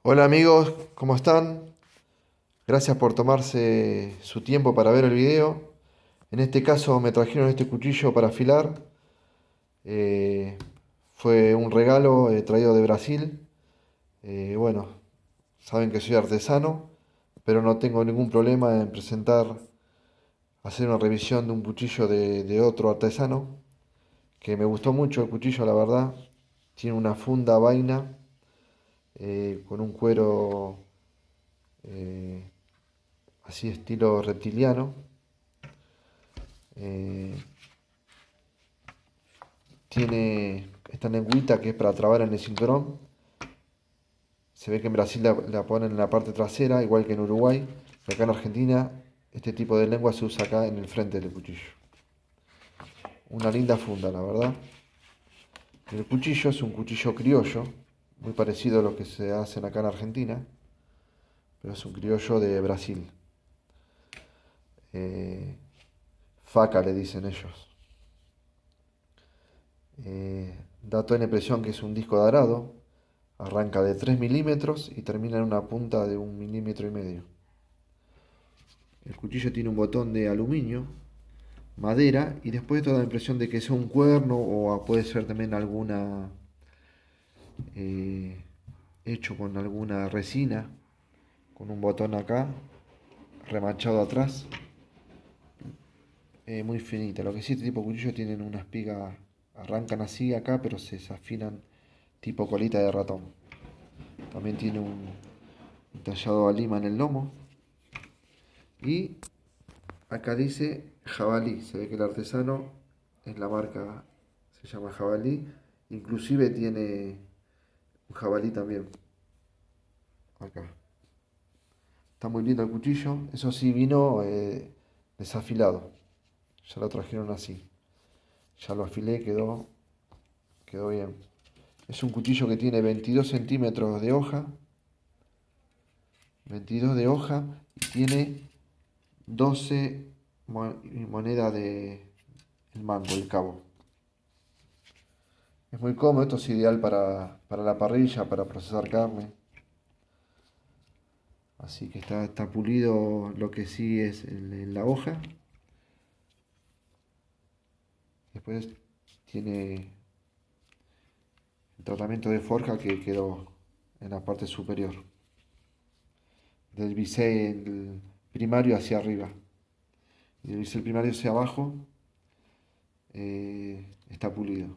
Hola amigos, ¿cómo están? Gracias por tomarse su tiempo para ver el video. En este caso me trajeron este cuchillo para afilar. Eh, Fue un regalo traído de Brasil. Bueno, saben que soy artesano, pero no tengo ningún problema en hacer una revisión de un cuchillo de otro artesano, que me gustó mucho el cuchillo, la verdad. Tiene una funda vaina con un cuero eh, así estilo reptiliano. Eh, Tiene esta lengüita que es para trabar en el cinturón. Se ve que en Brasil la ponen en la parte trasera, igual que en Uruguay. Y acá en Argentina este tipo de lengua se usa acá en el frente del cuchillo. Una linda funda, la verdad. El cuchillo es un cuchillo criollo, muy parecido a lo que se hacen acá en Argentina, pero es un criollo de Brasil. Eh, Faca le dicen ellos. Da toda la impresión que es un disco de arado. Arranca de 3 milímetros y termina en una punta de 1,5 milímetros. El cuchillo tiene un botón de aluminio, madera, y después toda la impresión de que sea un cuerno o puede ser también alguna eh, hecho con alguna resina, con un botón acá, remachado atrás, muy finita. Lo que sí, este tipo de cuchillos tienen una espiga, arrancan así acá, pero se desafinan tipo colita de ratón. También tiene un tallado a lima en el lomo. Y acá dice jabalí. Se ve que el artesano es la marca, se llama jabalí. Inclusive tiene un jabalí también. Acá. Está muy lindo el cuchillo. Eso sí, vino desafilado. Ya lo trajeron así. Ya lo afilé, quedó bien. Es un cuchillo que tiene 22 centímetros de hoja. 22 de hoja. Y tiene 12 monedas de el mango, el cabo. Es muy cómodo, esto es ideal para la parrilla, para procesar carne. Así que está pulido lo que sí es en la hoja. Después tiene el tratamiento de forja que quedó en la parte superior. Del bisel primario hacia arriba. Y del bisel primario hacia abajo está pulido.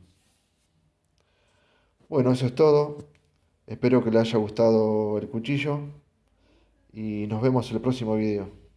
Bueno, eso es todo. Espero que le haya gustado el cuchillo y nos vemos en el próximo video.